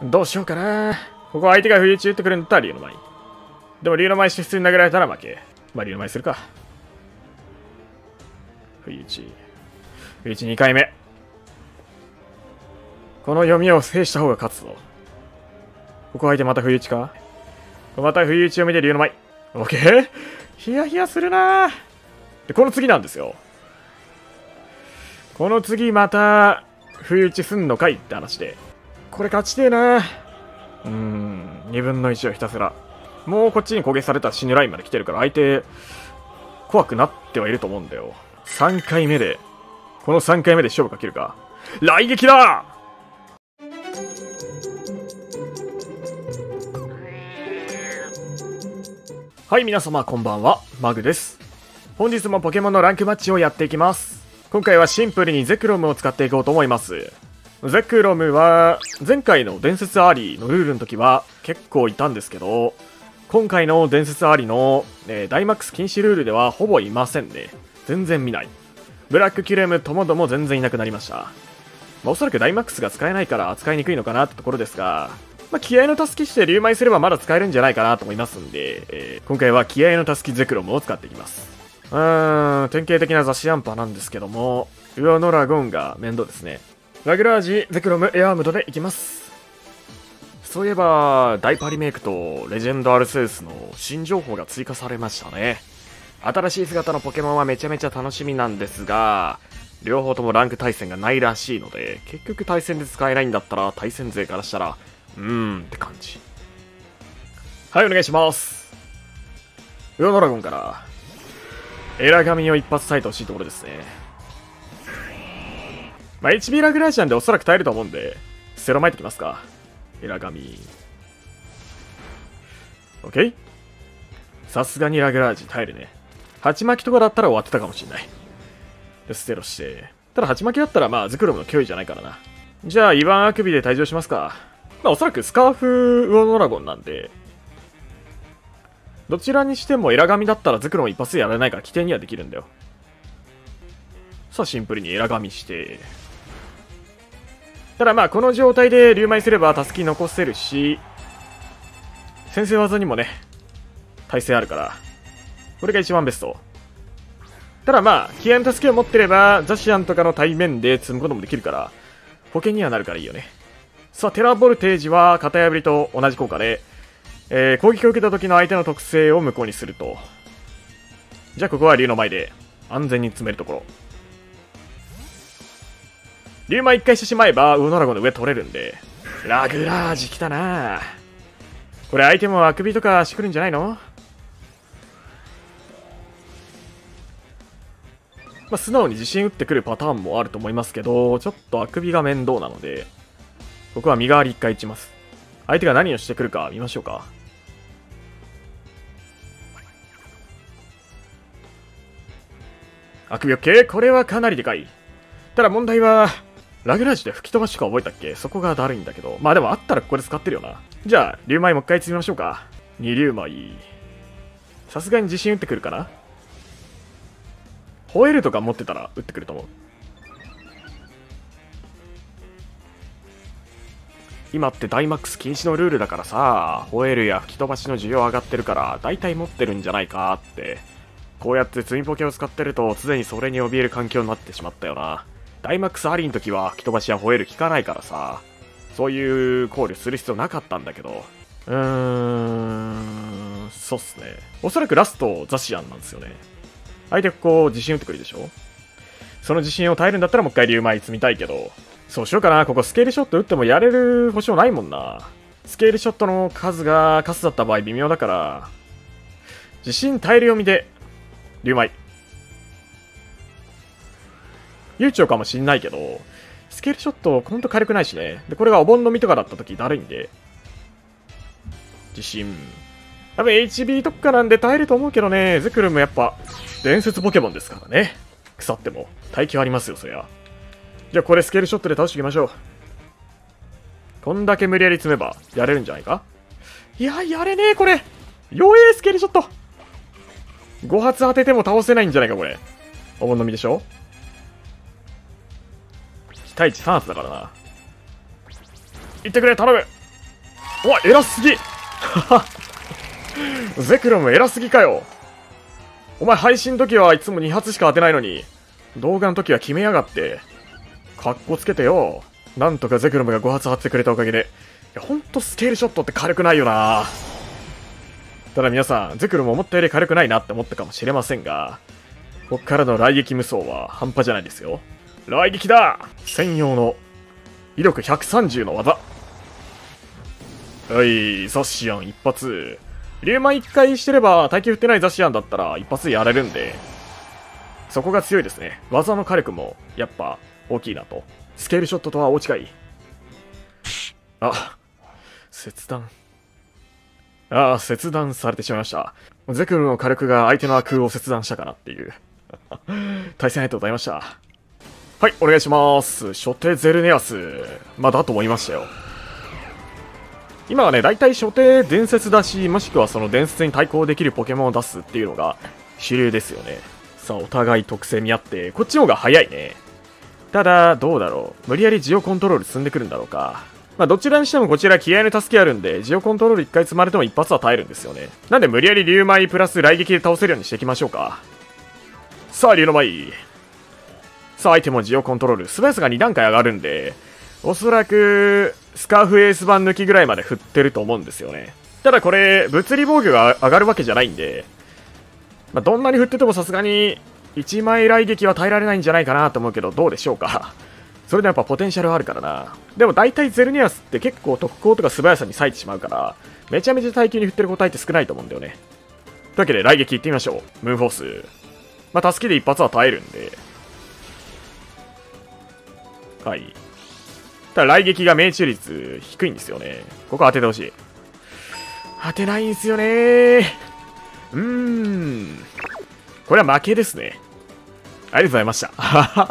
どうしようかな。ここ相手が不意打ち打ってくるんだったら竜の舞。でも竜の舞して普通に投げられたら負け。まあ竜の舞するか。不意打ち。不意打ち2回目。この読みを制した方が勝つぞ。ここ相手また不意打ちか。また不意打ち読みで竜の舞。オッケー。ヒヤヒヤするな。で、この次なんですよ。この次また不意打ちすんのかいって話で。これ勝ちてえな。2分の1をひたすら。もうこっちに攻撃されたら死ぬラインまで来てるから相手怖くなってはいると思うんだよ。3回目で、この3回目で勝負かけるか。雷撃だ。はい、皆様こんばんは、マグです。本日もポケモンのランクマッチをやっていきます。今回はシンプルにゼクロムを使っていこうと思います。ゼクロムは前回の伝説アーリーのルールの時は結構いたんですけど、今回の伝説アーリーの、ダイマックス禁止ルールではほぼいませんね。全然見ない。ブラックキュレムともども全然いなくなりました。おそらくダイマックスが使えないから扱いにくいのかなってところですが、気合のたすきして竜舞すればまだ使えるんじゃないかなと思いますんで、今回は気合のたすきゼクロムを使っていきます。典型的な雑誌アンパなんですけども、ウオノラゴンが面倒ですね。ラグラージ、ゼクロム、エアームドでいきます。そういえば、ダイパリメイクとレジェンドアルセウスの新情報が追加されましたね。新しい姿のポケモンはめちゃめちゃ楽しみなんですが、両方ともランク対戦がないらしいので、結局対戦で使えないんだったら対戦勢からしたら、って感じ。はい、お願いします。ウオノラゴンから、エラガミを一発割いてほしいところですね。HB ラグラージなんでおそらく耐えると思うんで、ステロ巻いてきますか。エラガミ。OK？ さすがにラグラージ耐えるね。鉢巻きとかだったら終わってたかもしれない。で、ステロして。ただ鉢巻きだったらゼクロムの脅威じゃないからな。じゃあ、イワンアクビで退場しますか。おそらくスカーフウオノラゴンなんで、どちらにしてもエラガミだったらゼクロム一発でやられないから起点にはできるんだよ。さあ、シンプルにエラガミして。ただこの状態で竜舞すればタスキ残せるし、先制技にもね、耐性あるから、これが一番ベスト。ただ気合の助けを持ってれば、ザシアンとかの対面で積むこともできるから、保険にはなるからいいよね。さあ、テラボルテージは型破りと同じ効果で、攻撃を受けた時の相手の特性を無効にすると。じゃあここは竜の前で安全に詰めるところ。竜舞一回してしまえばウオノラゴンの上取れるんで、ラグラージ来たな。これ相手もあくびとかしてくるんじゃないの。素直に自信打ってくるパターンもあると思いますけど、ちょっとあくびが面倒なので、ここは身代わり一回打ちます。相手が何をしてくるか見ましょうか。あくび OK。 これはかなりでかい。ただ問題は、ラグラージで吹き飛ばしか覚えたっけ。そこがだるいんだけど。でもあったらここで使ってるよな。じゃあ、竜舞もう一回積みましょうか。二竜舞。さすがに自信打ってくるかな。ホエールとか持ってたら打ってくると思う。今ってダイマックス禁止のルールだからさ、ホエールや吹き飛ばしの需要上がってるから、大体持ってるんじゃないかって。こうやって積みポケを使ってると、常にそれに怯える環境になってしまったよな。ダイマックスアリーの時は吹き飛ばしやホエール効かないからさ、そういう考慮する必要なかったんだけど。そうっすね。おそらくラストザシアンなんですよね。相手ここ自信打ってくるでしょ。その自信を耐えるんだったらもう一回竜舞積みたいけど、そうしようかな。ここスケールショット打ってもやれる保証ないもんな。スケールショットの数がカスだった場合微妙だから、自信耐える読みで竜舞悠長かもしんないけど、スケールショットほんと軽くないしね。でこれがお盆の実とかだった時だるいんで、自信多分 HB 特化なんで耐えると思うけどね。ゼクルもやっぱ伝説ポケモンですからね。腐っても耐久ありますよ、そりゃ。じゃあこれスケールショットで倒していきましょう。こんだけ無理やり詰めばやれるんじゃないか。いや、やれねえこれ。弱えスケールショット。5発当てても倒せないんじゃないかこれ。お盆の実でしょ。期待値3発だからな。いってくれ頼む。 うわ、偉すぎゼクロム偉すぎかよ。お前配信の時はいつも2発しか当てないのに、動画の時は決めやがって。かっこつけてよ。なんとかゼクロムが5発当ててくれたおかげで。いや、ほんとスケールショットって軽くないよな。ただ皆さん、ゼクロム思ったより軽くないなって思ったかもしれませんが、こっからの雷撃無双は半端じゃないですよ。雷撃だ。専用の威力130の技。はい、ザシアン一発。リュウマ1回してれば耐久振ってないザシアンだったら一発でやれるんで、そこが強いですね。技の火力もやっぱ大きいなと。スケールショットとは大違い。あ、切断。切断されてしまいました。ゼクロの火力が相手の空を切断したかなっていう。対戦ありがとうございました。はい、お願いします。初手ゼルネアス。だと思いましたよ。今はね、大体初手伝説だし、もしくはその伝説に対抗できるポケモンを出すっていうのが主流ですよね。さあ、お互い特性見合って、こっちの方が早いね。ただ、どうだろう。無理やりジオコントロール進んでくるんだろうか。どちらにしてもこちら気合の助けあるんで、ジオコントロール1回積まれても一発は耐えるんですよね。なんで無理やり竜舞プラス雷撃で倒せるようにしていきましょうか。さあ、竜の舞。さあ、相手もジオコントロール。素早さが2段階上がるんで、おそらく、スカーフエース版抜きぐらいまで振ってると思うんですよね。ただこれ、物理防御が上がるわけじゃないんで、どんなに振っててもさすがに、1枚雷撃は耐えられないんじゃないかなと思うけど、どうでしょうか。それでやっぱポテンシャルあるからな。でも大体ゼルニアスって結構特攻とか素早さに割いてしまうから、めちゃめちゃ耐久に振ってる個体って少ないと思うんだよね。というわけで雷撃いってみましょう。ムーンフォース。助けで一発は耐えるんで。はい。ただ雷撃が命中率低いんですよね。ここ当ててほしい。当てないんですよね。これは負けですね。ありがとうございました。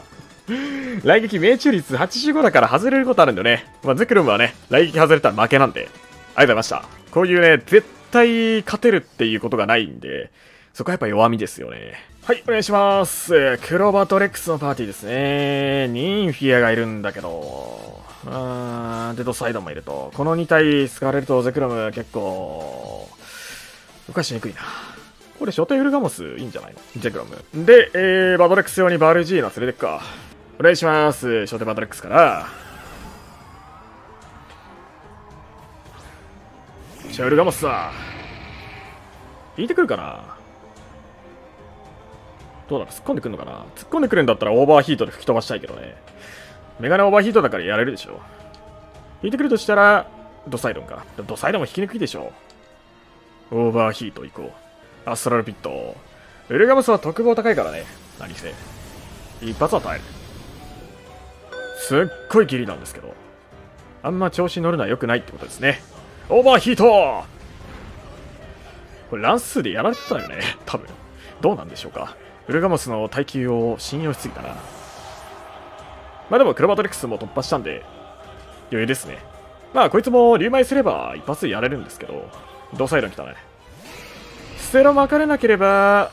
雷撃命中率85だから外れることあるんだよね。ゼクロムはね、雷撃外れたら負けなんで。ありがとうございました。こういうね、絶対勝てるっていうことがないんで、そこはやっぱ弱みですよね。はい、お願いします。クロバトレックスのパーティーですね。ニンフィアがいるんだけど、デドサイドもいると。この2体スカーレルとゼクロム結構、動かしにくいな。これ初手ウルガモスいいんじゃないの？ゼクロム。で、バトレックス用にバルジーナ連れてくか。お願いします。初手バトレックスから。じゃあウルガモスさ。引いてくるかな？どうだろう、突っ込んでくるのかな。突っ込んでくるんだったらオーバーヒートで吹き飛ばしたいけどね。メガネオーバーヒートだからやれるでしょ。引いてくるとしたら、ドサイドンか。ドサイドンも引きにくいでしょ。オーバーヒート行こう。アストラルピット。ウルガモスは特防高いからね。何せ。一発は耐える。すっごいギリなんですけど。あんま調子に乗るのは良くないってことですね。オーバーヒート。これ乱数でやられてたよね。多分。どうなんでしょうか。ウルガモスの耐久を信用しすぎたな。でもクロバトレックスも突破したんで余裕ですね。こいつも竜舞すれば一発でやれるんですけど、同サイドに来たね。ステロ巻かれなければ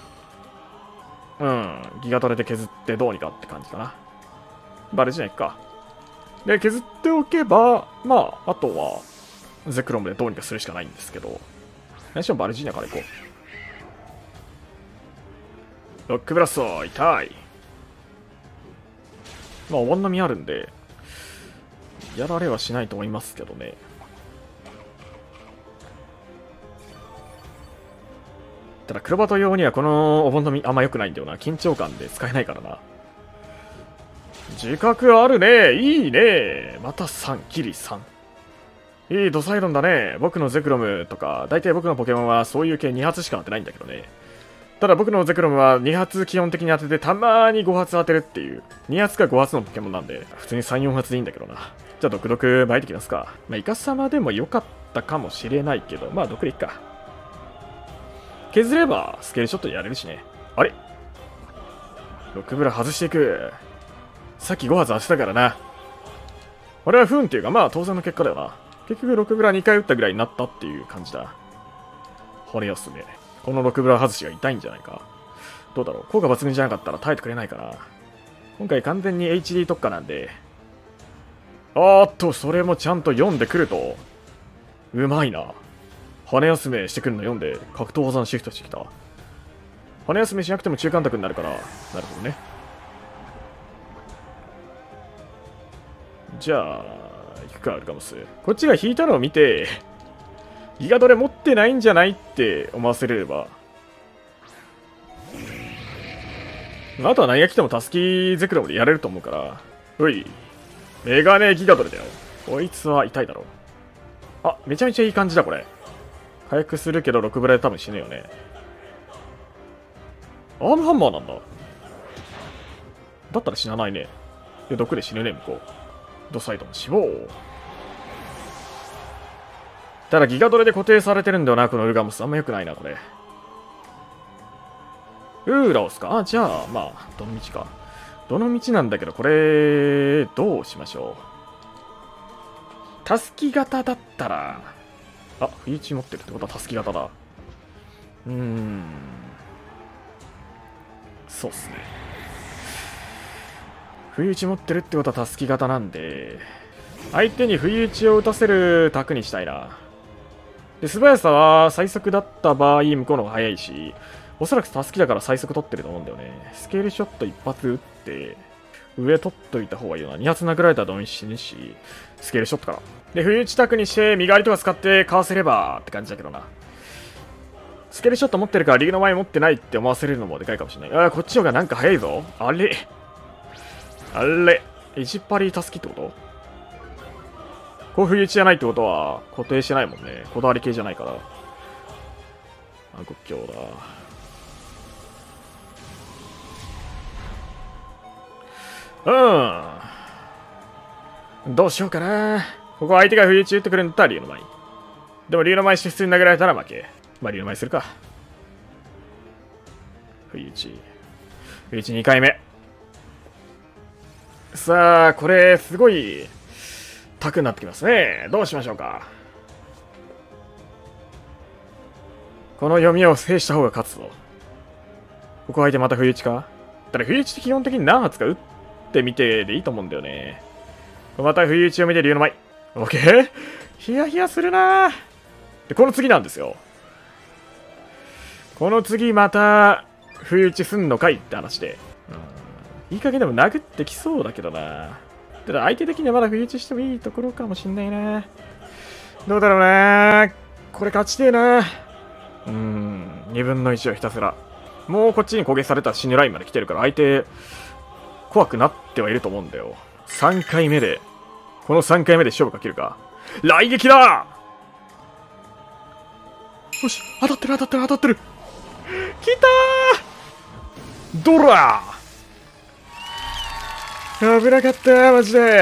ギガトレで削ってどうにかって感じかな。バレじゃないか。で削っておけばあとはゼクロムでどうにかするしかないんですけど、何しろバルジーナから行こう。ロックブラスト痛い。お盆のみあるんでやられはしないと思いますけどね。ただクロバト用にはこのお盆のみあんま良くないんだよな。緊張感で使えないからな。自覚あるね。いいね。また3キリ3。いいドサイドンだね。僕のゼクロムとか大体僕のポケモンはそういう系2発しか当てないんだけどね。ただ僕のゼクロムは2発基本的に当ててたまーに5発当てるっていう2発か5発のポケモンなんで普通に3、4発でいいんだけどな。じゃあ毒々巻いてきますか。イカサマでも良かったかもしれないけど、毒でいっか。削ればスケールショットやれるしね。あれロックブラ外していく。さっき5発当てたからな。これは不運っていうか当然の結果だよな。結局ロックブラ2回打ったぐらいになったっていう感じだ。これよすね。このロックブラ外しが痛いんじゃないか。どうだろう、効果抜群じゃなかったら耐えてくれないかな。今回完全に HD 特化なんで。それもちゃんと読んでくると。 うまいな。羽休めしてくるの読んで、格闘技のシフトしてきた。羽休めしなくても中間卓になるから、なるほどね。じゃあ、行くか、アルカムス。こっちが引いたのを見て、ギガドレ持ってないんじゃないって思わせれれば。あとは何が来てもタスキゼクロムでやれると思うから。うい。メガネギガドレだよ。こいつは痛いだろう。あ、めちゃめちゃいい感じだ、これ。回復するけど6ブレで多分死ぬよね。アームハンマーなんだ。だったら死なないね。いや、毒で死ぬね、向こう。ドサイドも死亡。ただギガドレで固定されてるんだよな、このウルガモス。あんま良くないな、これ。ウーラオスか。あ、じゃあ、まあ、どの道か。どの道なんだけど、これ、どうしましょう。タスキ型だったら、あ、不意打ち持ってるってことはタスキ型だ。そうっすね。不意打ち持ってるってことはタスキ型なんで、相手に不意打ちを打たせる卓にしたいな。で、素早さは最速だった場合、向こうの方が早いし、おそらくタスキだから最速取ってると思うんだよね。スケールショット一発打って、上取っといた方がいいよな。2発殴られたらドン死ぬし、スケールショットから。で、不意打ち卓にして、身代わりとか使ってかわせればって感じだけどな。スケールショット持ってるからリーグの前持ってないって思わせれるのもでかいかもしれない。あ、こっちの方がなんか早いぞ。あれあれ一パリタスキってこと？こう不意打ちじゃないってことは固定してないもんね。こだわり系じゃないから。あ、国境だ。どうしようかな。ここ相手が不意打ち打ってくるんだったら竜の舞。でも竜の舞して普通に投げられたら負け。まあ竜の舞するか。不意打ち。不意打ち2回目。さあ、これすごいタクになってきますね。どうしましょうか。この読みを制した方が勝つぞ。ここ相手また不意打ちか。ただ不意打ちって基本的に何発か打ってみてでいいと思うんだよね。また不意打ちを見て竜の舞。オッケー。ヒヤヒヤするな。で、この次なんですよ。この次また不意打ちすんのかいって話で。いい加減でも殴ってきそうだけどな。ただ相手的にはまだ不意打ちしてもいいところかもしんないな。どうだろうな。これ勝ちてえな。2分の1をひたすら。もうこっちに攻撃されたら死ぬラインまで来てるから相手怖くなってはいると思うんだよ。3回目で、この3回目で勝負かけるか。雷撃だ。よし、当たってる当たってる当たってる。来たー。ドラー。危なかったマジで。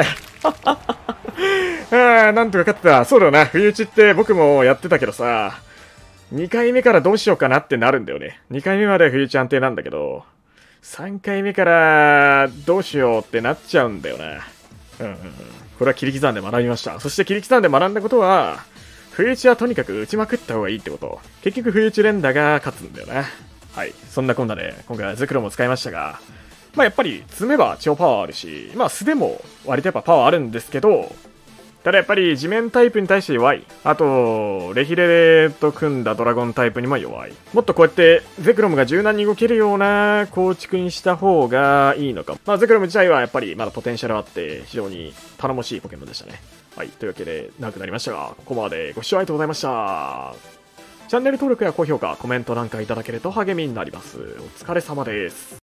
なんとか勝った。そうだよな。不意打ちって僕もやってたけどさ、2回目からどうしようかなってなるんだよね。2回目まで不意打ち安定なんだけど、3回目からどうしようってなっちゃうんだよな。これは切り刻んで学びました。そして切り刻んで学んだことは、不意打ちはとにかく打ちまくった方がいいってこと。結局不意打ち連打が勝つんだよな。はい。そんなこんなで、今回はゼクロも使いましたが、まあやっぱり詰めば超パワーあるし、まあ素でも割とやっぱパワーあるんですけど、ただやっぱり地面タイプに対して弱い。あと、レヒレと組んだドラゴンタイプにも弱い。もっとこうやってゼクロムが柔軟に動けるような構築にした方がいいのか。まあゼクロム自体はやっぱりまだポテンシャルあって非常に頼もしいポケモンでしたね。はい。というわけで長くなりましたが、ここまでご視聴ありがとうございました。チャンネル登録や高評価、コメントなんかいただけると励みになります。お疲れ様です。